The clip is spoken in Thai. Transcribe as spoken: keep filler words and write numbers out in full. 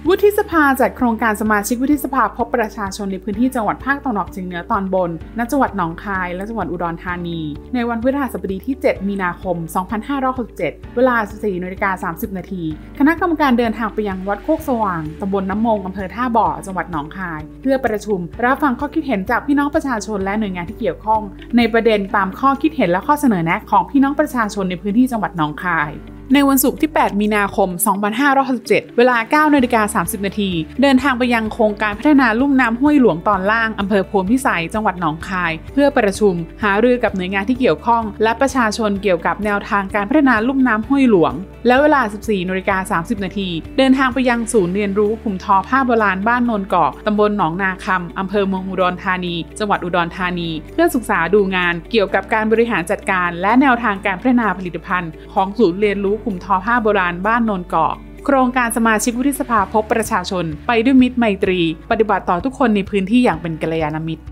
วุฒิสภาจัดโครงการสมาชิกวุฒิสภาพบประชาชนในพื้นที่จังหวัดภาคตะวันออกเฉียงเหนือตอนบนณจังหวัดหนองคายและจังหวัดอุดรธานีในวันพฤหัสบดีที่เจ็ดมีนาคมสองพันห้าร้อยหกสิบเจ็ดเวลา สิบสี่นาฬิกาสามสิบนาทีคณะกรรมการเดินทางไปยังวัดโคกสว่างตำบลน้ำมงอำเภอท่าบ่อจังหวัดหนองคายเพื่อประชุมรับฟังข้อคิดเห็นจากพี่น้องประชาชนและหน่วยงานที่เกี่ยวข้องในประเด็นตามข้อคิดเห็นและข้อเสนอแนะของพี่น้องประชาชนในพื้นที่จังหวัดหนองคายในวันศุกร์ที่แปดมีนาคมสองพันห้าร้อยหกสิบเจ็ดเวลา เก้านาฬิกาสามสิบนาทีเดินทางไปยังโครงการพัฒนาลุ่มน้ำห้วยหลวงตอนล่างอำเภอโพนพิสัยจังหวัดหนองคายเพื่อประชุมหารือกับหน่วยงานที่เกี่ยวข้องและประชาชนเกี่ยวกับแนวทางการพัฒนาลุ่มน้ำห้วยหลวงและเวลา สิบสี่นาฬิกาสามสิบนาทีเดินทางไปยังศูนย์เรียนรู้กลุ่มทอผ้าโบราณบ้านโนนกอกตำบลหนองนาคำอำเภอเมืองอุดรธานีจังหวัดอุดรธานีเพื่อศึกษาดูงานเกี่ยวกับการบริหารจัดการและแนวทางการพัฒนาผลิตภัณฑ์ของศูนย์เรียนรู้กลุ่มทอผ้าโบราณบ้านโนนกอกโครงการสมาชิกวุฒิสภาพบประชาชนไปด้วยมิตรไมตรีปฏิบัติต่อทุกคนในพื้นที่อย่างเป็นกัลยาณมิตร